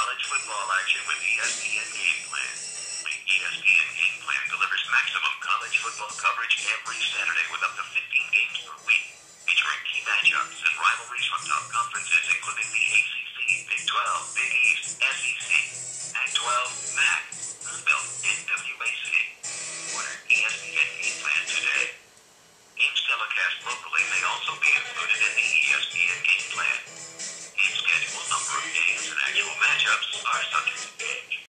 college football action with ESPN Game Plan. The ESPN Game Plan delivers maximum college football coverage every Saturday with up to 15 games per week, featuring key matchups and rivalries from top conferences including the ACC, Big 12, Big East, SEC, Pac-12, MAC, Sunbelt, and WAC. Order ESPN Game Plan today. Games telecast locally may also be included in the ESPN Game Plan. Game schedule, number of games, and actual matchups are subject to change.